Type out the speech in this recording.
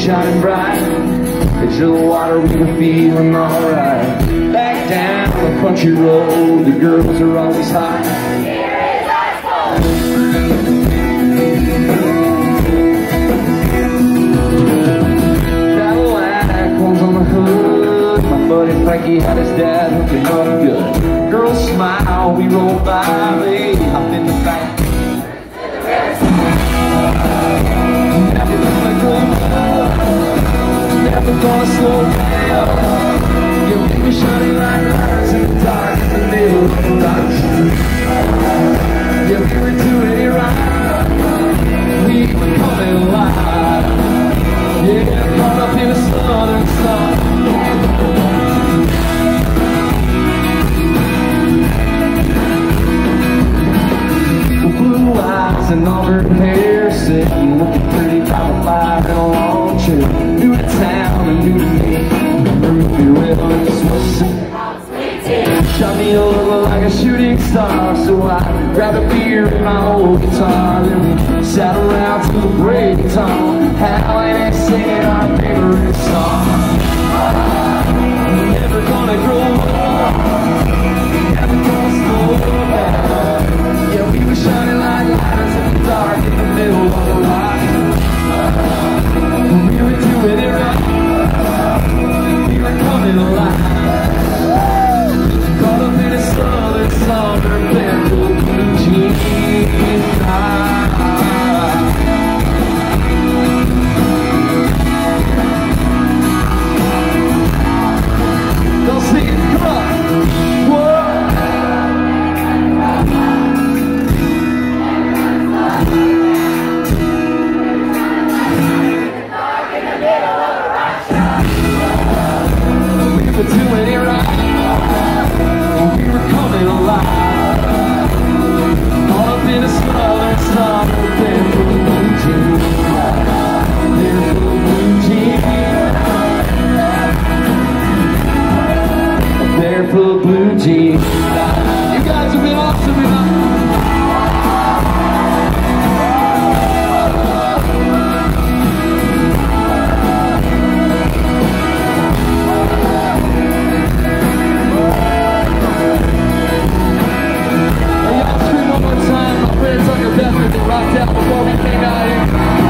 shining bright. Edge of the water, we were feeling alright. Back down the country road, the girls are always high. Here is our soul. Cadillac comes on the hood. My buddy Frankie had his dad hooking up good. Girls smile, we roll by me. I'm in the back. Never gonna slow down. You make me shining like lights in the dark in the middle of the night. Yeah, we were doing it right. We were coming alive. Yeah, caught up in the southern sun. Blue eyes and auburn hair, sitting looking pretty by the fire in a long chair. New to town and new to me. Ruby Willis was shot me over like a shooting star. So I grabbed a beer and my old guitar. Then we sat around to the break of dawn, howling and singing our favorite song. Never gonna grow up, never gonna slow down. Yeah, we were shining like lighters in the dark in the middle of the night. We were doing it right. We were coming alive. Caught up in a southern summer, barefoot blue jeans. Don't sing it, come on. Whoa. Doing it right. We were coming alive. All up in a southern summer, barefoot blue jeans. Barefoot blue jeans. Barefoot blue jeans. You guys have been awesome enough. Rocked out before we came out here.